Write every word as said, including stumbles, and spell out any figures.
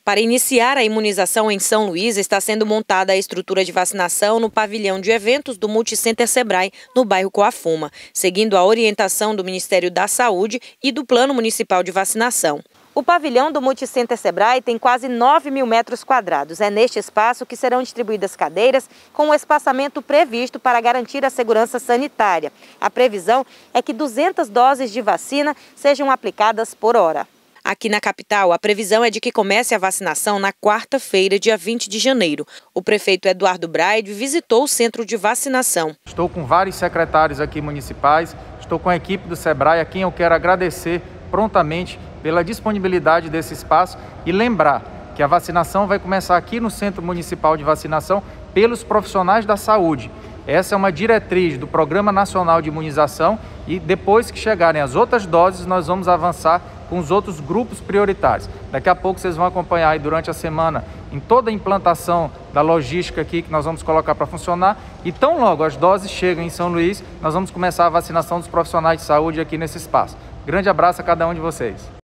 Para iniciar a imunização em São Luís, está sendo montada a estrutura de vacinação no pavilhão de eventos do Multicenter Sebrae, no bairro Coafuma, seguindo a orientação do Ministério da Saúde e do Plano Municipal de Vacinação. O pavilhão do Multicenter Sebrae tem quase nove mil metros quadrados. É neste espaço que serão distribuídas cadeiras com o espaçamento previsto para garantir a segurança sanitária. A previsão é que duzentas doses de vacina sejam aplicadas por hora. Aqui na capital, a previsão é de que comece a vacinação na quarta-feira, dia vinte de janeiro. O prefeito Eduardo Braide visitou o centro de vacinação. Estou com vários secretários aqui municipais, estou com a equipe do Sebrae, a quem eu quero agradecer prontamente pela disponibilidade desse espaço e lembrar que a vacinação vai começar aqui no Centro Municipal de Vacinação pelos profissionais da saúde. Essa é uma diretriz do Programa Nacional de Imunização e depois que chegarem as outras doses, nós vamos avançar com os outros grupos prioritários. Daqui a pouco vocês vão acompanhar aí durante a semana em toda a implantação da logística aqui que nós vamos colocar para funcionar e tão logo as doses chegam em São Luís, nós vamos começar a vacinação dos profissionais de saúde aqui nesse espaço. Grande abraço a cada um de vocês.